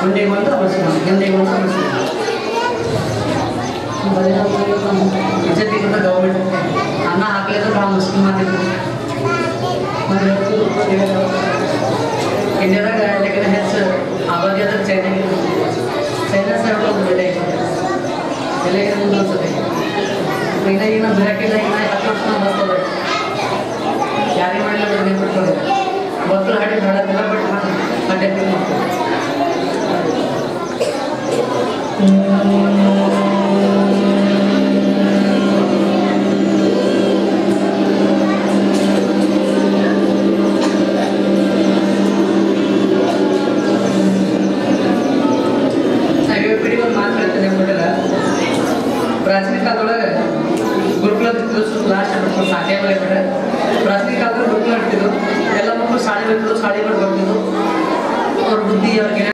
ಮುಂದೆ ಬಂದು ಅವಶ್ಯ ಹಿಂದೆ ಬಂದು ಅವಶ್ಯ ಬಿಜೆಪಿಗಿಂತ ಗೌರ್ಮೆಂಟ್ ಅನ್ನ ಹಾಕಲಿದ್ರೆ ಭಾಳ ಮುಸ್ಲಿಂ ಮಾತಿದ್ರು ಇಂಡಿಯಾದಾಗ ಎಲ್ಲಕ್ಕಿಂತ ಹೆಚ್ಚು ಆಬಾದಿ ಅಂದ್ರೆ ಚೈನಾ ಸೈಡ್ ಒಂದು ಬೆಲೆ ಎಲ್ಲಕ್ಕಿಂತ ಮುಂದೆ ಅನ್ಸುತ್ತೆ ಈಗ ಬರೋಕ್ಕಿಲ್ಲ ಈಗ 10 ವರ್ಷ ಬರ್ತದೆ ಯಾರಿಗೆ ಮಾಡಿಲ್ಲ ಬಿಟ್ಟು ಬಿಡ್ತಾರೆ ಮಕ್ಕಳು ಹಾಡಿ ಹಾಡೋದಿಲ್ಲ ಬಟ್ ಅಡ್ಡೆ ಪ್ರಾಚೀನ ಕಾಲದೊಳಗೆ ಗುರುಕುಲ ಲಾಸ್ಟ್ ಸಾಧ್ಯ ಬಿಟ್ರೆ ಪ್ರಾಚೀನ ಕಾಲದಲ್ಲಿ ಗುರುಕುಲ ಇರ್ತಿದ್ರು ಎಲ್ಲ ಮಕ್ಕಳು ಶಾಲೆ ಬರ್ತಿದ್ರು ಶಾಲೆಗಳು ಬರ್ತಿದ್ರು ಅವ್ರ ಬುದ್ಧಿ ಅವ್ರಿಗೆ